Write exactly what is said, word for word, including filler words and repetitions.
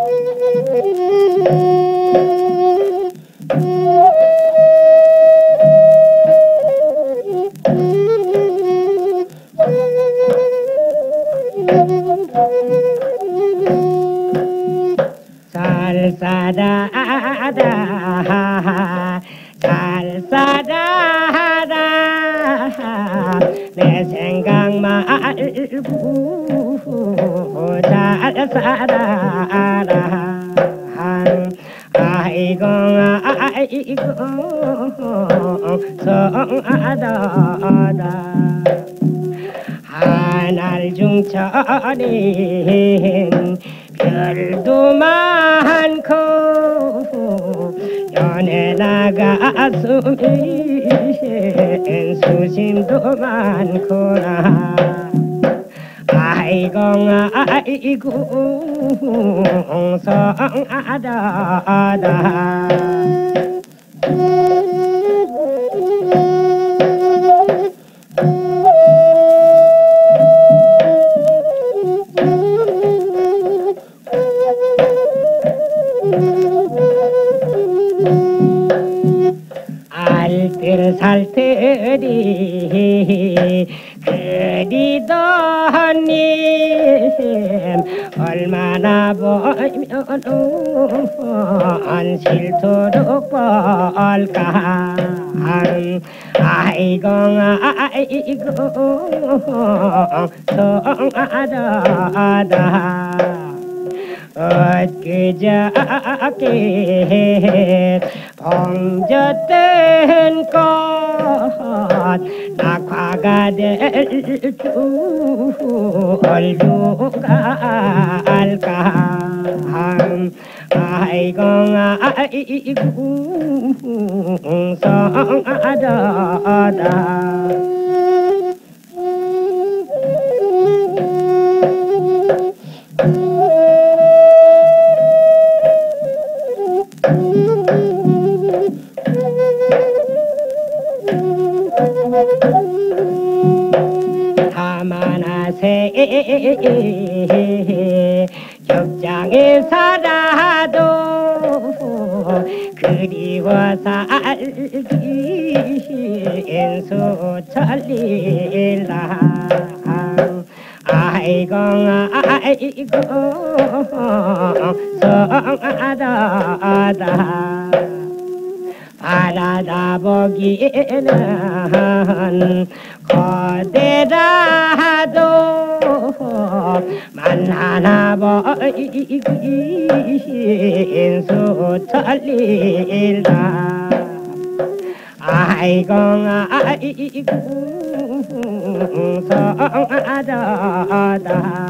잘 살아라 잘 살아라 내 생각 말고 잘 살아라 아이고 아이고 성하다다 하늘 중천인 별도 많고 연애 나가슴이 수심도 많구나 아이고 아이고 성하다다 알뜰 살뜰이 그리던 님 얼마나 벌면 안 싫도록 벌까 아이고 아이고 성하다다 엊그저께 봉졌던 꽃 낙화가 될 줄 누가 알까 아이고 아이고 성하다다 다만하세 격장에 살아도 그리워 살기 인수천리라 아이고 아이고 성하다다 바라다 보기에는 거대라도 만나나 보이기 인수천리라 아이고 아이고 성하다다